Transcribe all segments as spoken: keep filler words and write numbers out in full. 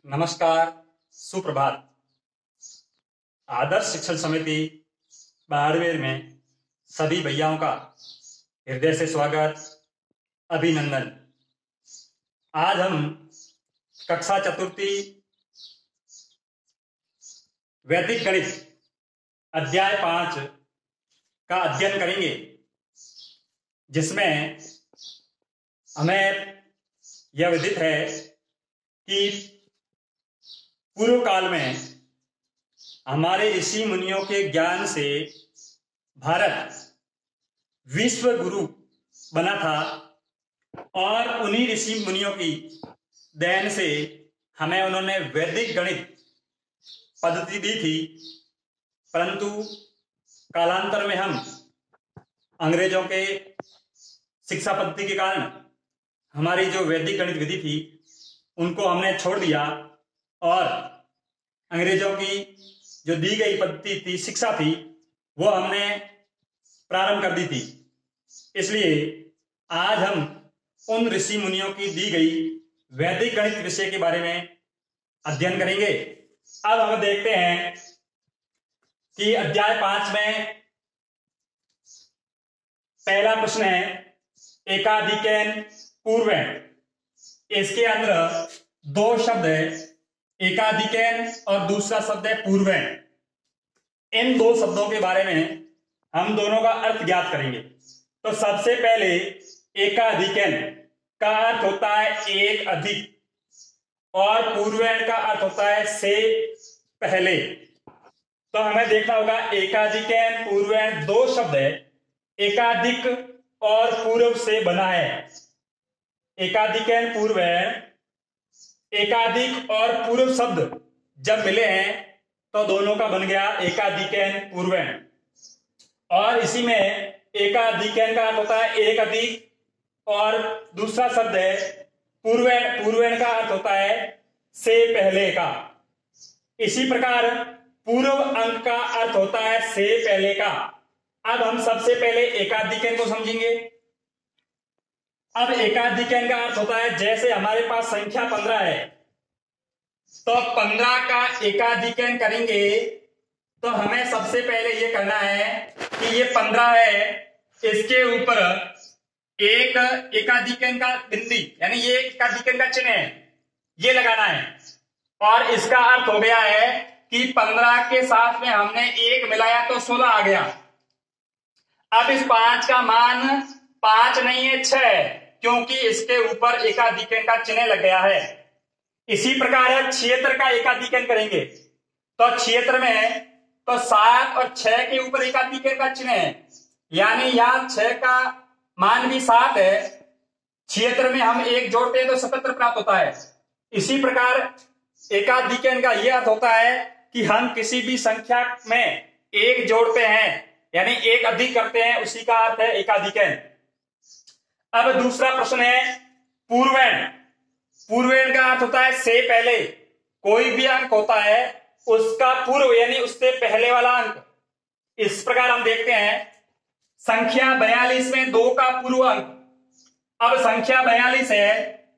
नमस्कार, सुप्रभात। आदर्श शिक्षण समिति बाड़मेर में सभी भैयाओं का हृदय से स्वागत, अभिनंदन। आज हम कक्षा चतुर्थी वैदिक गणित अध्याय पांच का अध्ययन करेंगे, जिसमें हमें यह विदित है कि पूर्व काल में हमारे ऋषि मुनियों के ज्ञान से भारत विश्व गुरु बना था और उन्हीं ऋषि मुनियों की देन से हमें उन्होंने वैदिक गणित पद्धति दी थी। परंतु कालांतर में हम अंग्रेजों के शिक्षा पद्धति के कारण हमारी जो वैदिक गणित विधि थी उनको हमने छोड़ दिया और अंग्रेजों की जो दी गई पद्धति थी, शिक्षा थी, वो हमने प्रारंभ कर दी थी। इसलिए आज हम उन ऋषि मुनियों की दी गई वैदिक गणित विषय के बारे में अध्ययन करेंगे। अब हम देखते हैं कि अध्याय पांच में पहला प्रश्न है एकाधिकैन पूर्वैन। इसके अंदर दो शब्द है, एकाधिकैन और दूसरा शब्द है पूर्वैन। इन दो शब्दों के बारे में हम दोनों का अर्थ ज्ञात करेंगे। तो सबसे पहले एकाधिकैन का अर्थ होता है एक अधिक और पूर्वैन का अर्थ होता है से पहले। तो हमें देखना होगा एकाधिकैन पूर्वैन दो शब्द है, एकाधिक और पूर्व से बना है। एकाधिकैन पूर्वैन, एकाधिक और पूर्व शब्द जब मिले हैं तो दोनों का बन गया एकाधिकैन पूर्वैन। और इसी में एकाधिकैन का अर्थ होता है एक अधिक और दूसरा शब्द है पूर्वैन। पूर्वैन का अर्थ होता है से पहले का। इसी प्रकार पूर्व अंक का अर्थ होता है से पहले का। अब हम सबसे पहले एकाधिकैन को समझेंगे। अब एकाधिकैन का अर्थ होता है जैसे हमारे पास संख्या पंद्रह है तो पंद्रह का एकाधिकैन करेंगे तो हमें सबसे पहले ये करना है कि ये पंद्रह है, इसके ऊपर एक एकाधिकैन का बिंदी यानी ये एकाधिकैन का चिन्ह है, ये लगाना है। और इसका अर्थ हो गया है कि पंद्रह के साथ में हमने एक मिलाया तो सोलह आ गया। अब इस पांच का मान पांच नहीं है, छह है, क्योंकि इसके ऊपर एकाधिकैन का चिन्ह लग गया है। इसी प्रकार क्षेत्र का एकाधिकैन करेंगे तो क्षेत्र में तो सात और छह के ऊपर एकाधिकैन का चिन्ह है, यानी यहां छह का मान भी सात है, क्षेत्र में हम एक जोड़ते हैं तो सतहत्तर प्राप्त होता है। इसी प्रकार एकाधिकैन का यह अर्थ होता है कि हम किसी भी संख्या में एक जोड़ते हैं यानी एक अधिक करते हैं, उसी का अर्थ है एकाधिकैन। अब दूसरा प्रश्न है पूर्वैन। पूर्वैन का अर्थ होता है से पहले। कोई भी अंक होता है उसका पूर्व यानी उससे पहले वाला अंक। इस प्रकार हम देखते हैं संख्या बयालीस में दो का पूर्व अंक। अब संख्या बयालीस है,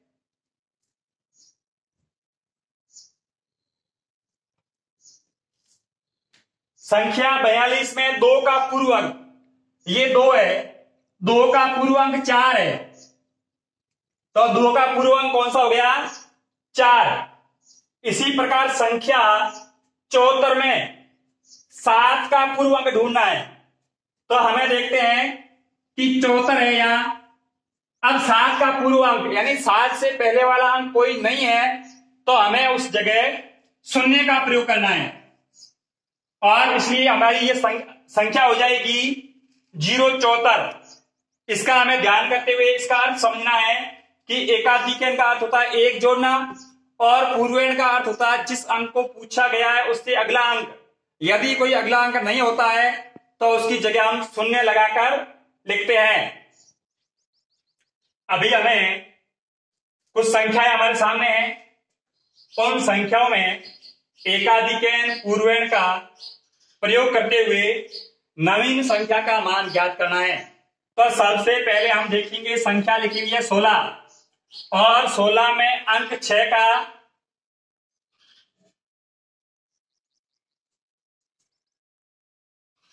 संख्या बयालीस में दो का पूर्व अंक ये दो है, दो का पूर्व अंक चार है, तो दो का पूर्व अंक कौन सा हो गया? चार। इसी प्रकार संख्या चौहत्तर में सात का पूर्व अंक ढूंढना है तो हमें देखते हैं कि चौहत्तर है यहां। अब सात का पूर्व अंक यानी सात से पहले वाला अंक कोई नहीं है तो हमें उस जगह शून्य का प्रयोग करना है और इसलिए हमारी ये संख्या हो जाएगी जीरो चौहत्तर। इसका हमें ध्यान करते हुए इसका अर्थ समझना है कि एकाधिकैन का अर्थ होता है एक जोड़ना और पूर्वैन का अर्थ होता है जिस अंक को पूछा गया है उससे अगला अंक। यदि कोई अगला अंक नहीं होता है तो उसकी जगह हम शून्य लगाकर लिखते हैं। अभी हमें कुछ संख्याएं हमारे सामने हैं। उन संख्याओं में एकाधिकैन पूर्वैन का प्रयोग करते हुए नवीन संख्या का मान ज्ञात करना है। तो सबसे पहले हम देखेंगे संख्या लिखी हुई है सोलह और सोलह में अंक छह का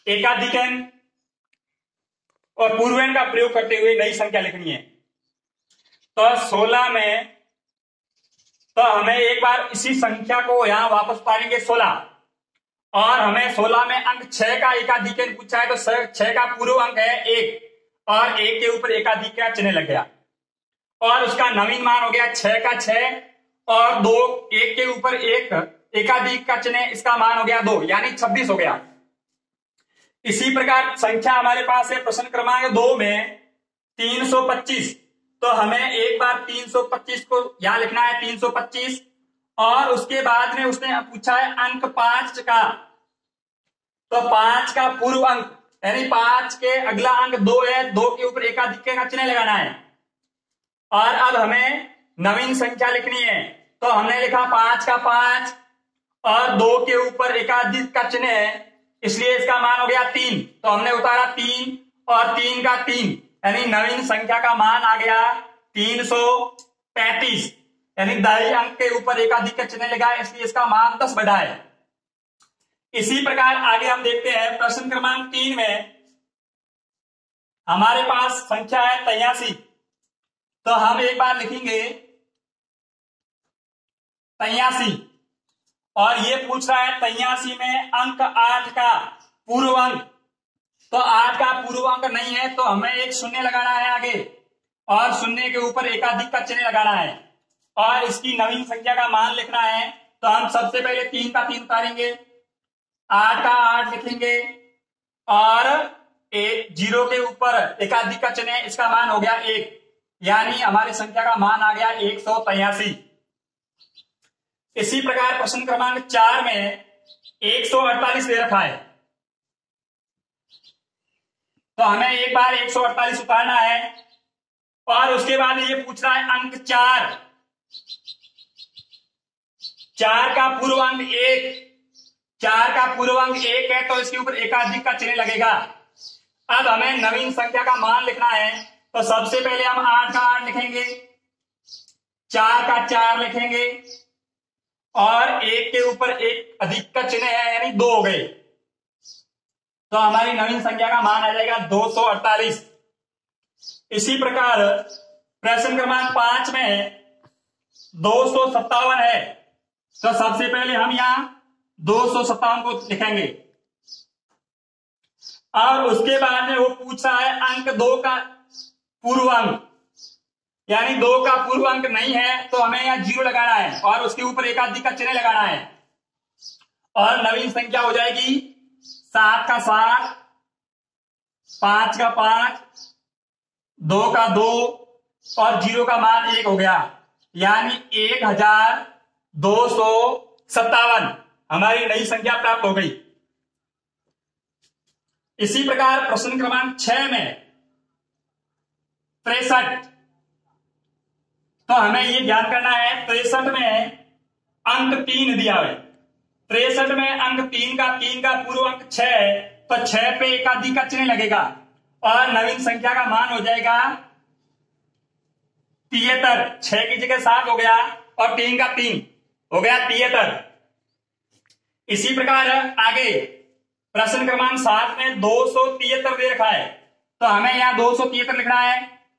एकाधिकन और पूर्वैन का प्रयोग करते हुए नई संख्या लिखनी है। तो सोलह में तो हमें एक बार इसी संख्या को यहां वापस उतारेंगे सोलह, और हमें सोलह में अंक छह का एकाधिकन पूछा है, तो छह का पूर्व अंक है एक, और एक के ऊपर एकाधिक का चिन्ह लग गया, और उसका नवीन मान हो गया छह का छह, और दो एक के ऊपर एक एकाधिक का चिन्ह, इसका मान हो गया दो, यानी छब्बीस हो गया। इसी प्रकार संख्या हमारे पास है प्रश्न क्रमांक दो में तीन सौ पच्चीस, तो हमें एक बार तीन सौ पच्चीस को यहां लिखना है तीन सौ पच्चीस, और उसके बाद में उसने पूछा है अंक पांच का, तो पांच का पूर्व अंक यानी पांच के अगला अंक दो है, दो के ऊपर एकाधिक का चिन्ह लगाना है। और अब हमें नवीन संख्या लिखनी है, तो हमने लिखा पांच का पांच और दो के ऊपर एकाधिक का चिन्ह है, इसलिए इसका मान हो गया तीन, तो हमने उतारा तीन और तीन का तीन, यानी नवीन संख्या का मान आ गया तीन सौ पैंतीस, यानी दाई अंक के ऊपर एकाधिक का चिन्ह लगा है, इसलिए इसका मान दस बढ़ा है। इसी प्रकार आगे हम देखते हैं प्रश्न क्रमांक तीन में हमारे पास संख्या है तिरासी, तो हम एक बार लिखेंगे तिरासी, और ये पूछ रहा है तिरासी में अंक आठ का पूर्व अंक, तो आठ का पूर्व अंक नहीं है, तो हमें एक शून्य लगाना है आगे, और शून्य के ऊपर एकाधिक का चिन्ह लगाना है, और इसकी नवीन संख्या का मान लिखना है। तो हम सबसे पहले तीन का तीन उतारेंगे, आठ का आठ लिखेंगे, और एक जीरो के ऊपर एकाधिक का चिन्ह, इसका मान हो गया एक, यानी हमारी संख्या का मान आ गया एक सौ तिरासी। इसी प्रकार प्रश्न क्रमांक चार में एक सौ अड़तालीस दे रखा है, तो हमें एक बार एक सौ अड़तालीस उतारना है, और उसके बाद ये पूछ रहा है अंक चार, चार का पूर्व अंक एक, चार का पूर्व अंक एक है, तो इसके ऊपर एकाधिक का चिन्ह लगेगा। अब हमें नवीन संख्या का मान लिखना है, तो सबसे पहले हम आठ का आठ लिखेंगे, चार का चार लिखेंगे, और एक के ऊपर एक अधिक का चिन्ह है, यानी दो हो गए, तो हमारी नवीन संख्या का मान आ जाएगा दो सौ अड़तालीस। इसी प्रकार प्रश्न क्रमांक पांच में दो सौ सत्तावन है, तो सबसे पहले हम यहां दो सौ सत्तावन को लिखेंगे, और उसके बाद में वो पूछ रहा है अंक दो का पूर्व अंक, यानी दो का पूर्व अंक नहीं है, तो हमें यहां जीरो लगाना है, और उसके ऊपर एकाधिक का चिन्ह लगाना है, और नवीन संख्या हो जाएगी सात का सात, पांच का पांच, दो का दो, और जीरो का मान एक हो गया, यानी एक हजार दो सौ सत्तावन हमारी नई संख्या प्राप्त हो गई। इसी प्रकार प्रश्न क्रमांक छह में तिरसठ, तो हमें ये ज्ञान करना है तिरसठ में अंक तीन दिया है, तिरसठ में अंक तीन का तीन का पूर्व अंक छह है, तो छह पे एकाधिक का चिन्ह लगेगा, और नवीन संख्या का मान हो जाएगा तिहत्तर, छह की जगह सात हो गया, और तीन का तीन हो गया तिहत्तर। इसी प्रकार आगे प्रश्न क्रमांक सात में दो सौ तिहत्तर दे रखा है, तो हमें यहां दो सौ तिहत्तर लिखना है,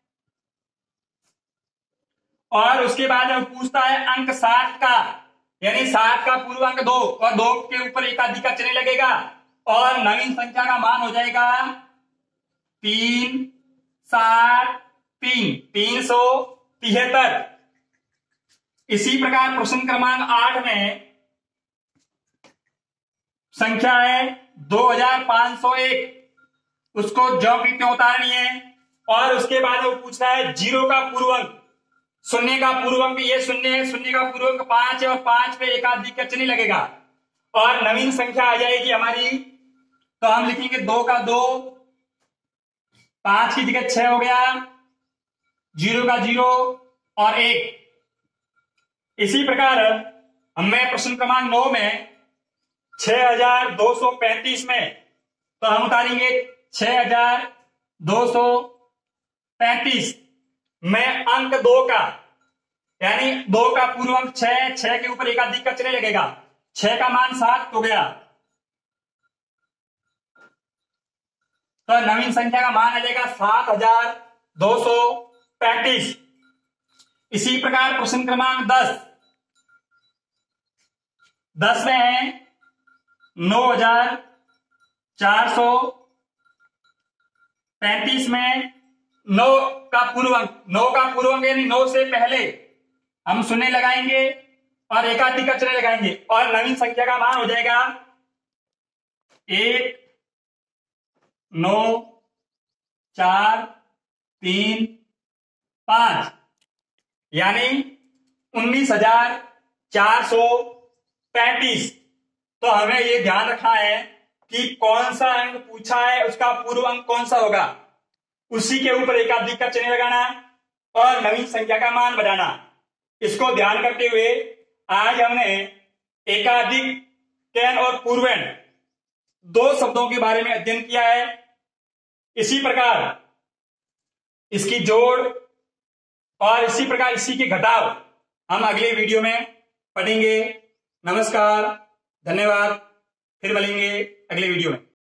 और उसके बाद हम पूछता है अंक सात का, यानी सात का पूर्व अंक दो, और दो के ऊपर एकाधिक का चिन्ह लगेगा, और नवीन संख्या का मान हो जाएगा तीन सात तीन, तीन सौ तिहत्तर। इसी प्रकार प्रश्न क्रमांक आठ में संख्या है दो हजार पांच सौ एक, उसको ज्यों की त्यों उतारनी है, और उसके बाद वो पूछ रहा है जीरो का पूर्व अंक, शून्य का पूर्व अंक ये शून्य है, शून्य का पूर्व अंक पांच है, और पांच पे एकाधिक का चिन्ह लगेगा, और नवीन संख्या आ जाएगी हमारी, तो हम लिखेंगे दो का दो, पांच की जगह छह हो गया, जीरो का जीरो, और एक। इसी प्रकार हमें प्रश्न क्रमांक नौ में छह हजार दो सौ पैंतीस में, तो हम उतारेंगे छह हजार दो सौ पैंतीस में अंक दो का, यानी दो का पूर्व अंक छह, छह के ऊपर एकाधिक का चिन्ह लगेगा, छह का मान सात हो गया, तो नवीन संख्या का मान आ जाएगा सात हजार दो सौ पैंतीस। इसी प्रकार प्रश्न क्रमांक दस दस में है नौ हजार चार सौ पैंतीस में नौ का पूर्व अंक, नौ का पूर्व अंक यानी नौ से पहले हम शून्य लगाएंगे और एकाधिक का चिन्ह लगाएंगे और नवीन संख्या का मान हो जाएगा एक नौ चार तीन पांच यानी उन्नीस हजार चार सौ पैंतीस। तो हमें यह ध्यान रखना है कि कौन सा अंक पूछा है उसका पूर्व अंक कौन सा होगा, उसी के ऊपर एकाधिक का चिन्ह लगाना और नवीन संख्या का मान बढ़ाना। इसको ध्यान करते हुए आज हमने एकाधिक कैन और पूर्वेण दो शब्दों के बारे में अध्ययन किया है। इसी प्रकार इसकी जोड़ और इसी प्रकार इसी के घटाव हम अगले वीडियो में पढ़ेंगे। नमस्कार, धन्यवाद, फिर मिलेंगे अगले वीडियो में।